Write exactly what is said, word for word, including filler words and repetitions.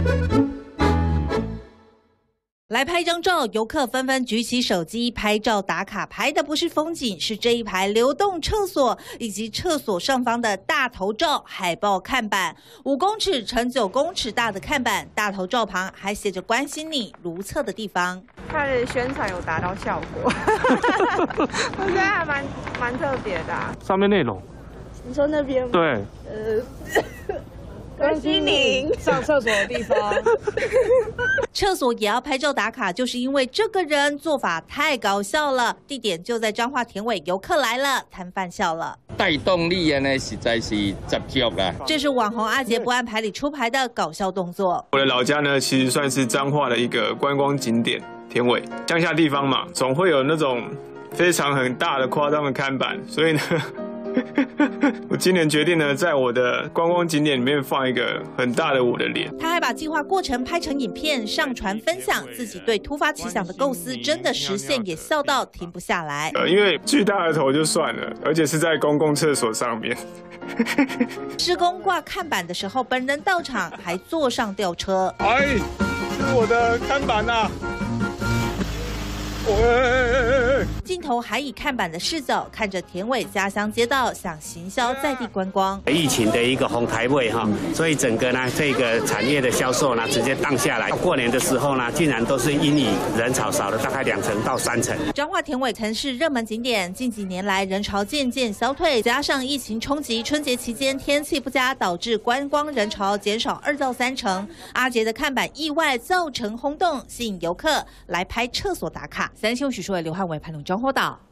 来拍张照，游客纷纷举起手机拍照打卡，拍的不是风景，是这一排流动厕所以及厕所上方的大头照海报看板，五公尺乘九公尺大的看板，大头照旁还写着关心你如厕的地方。 它的宣传有达到效果，我觉得还蛮蛮特别的、啊。 上面内容， 你说那边吗？ 对， 呃。关心您上厕所的地方， 厕所也要拍照打卡，就是因为这个人做法太搞笑了。地点就在彰化田尾，游客来了，摊贩笑了。 带动力呢，实在是十足啦。 这是网红阿杰不按牌理出牌的搞笑动作。 我的老家呢，其实算是彰化的一个观光景点，田尾乡下地方嘛，总会有那种非常很大的夸张的看板，所以呢。我今年决定呢，在我的观光景点里面放一个很大的我的脸。 他还把计划过程拍成影片上传分享，自己对突发奇想的构思真的实现，也笑到停不下来。 呃，因为巨大的头就算了，而且是在公共厕所上面。 施工挂看板的时候，本人到场，还坐上吊车。 哎，这是我的看板呐、啊！ 镜头还以看板的视角看着田尾家乡街道，想行销在地观光。 疫情的一个红台位哈，所以整个呢这个产业的销售呢直接荡下来。过年的时候呢，竟然都是因以人潮少了大概两成到三成。 彰化田尾曾是热门景点，近几年来人潮渐渐消退，加上疫情冲击，春节期间天气不佳，导致观光人潮减少二到三成。阿杰的看板意外造成轰动，吸引游客来拍厕所打卡。三星许书伟、刘汉伟、潘龙彰化岛。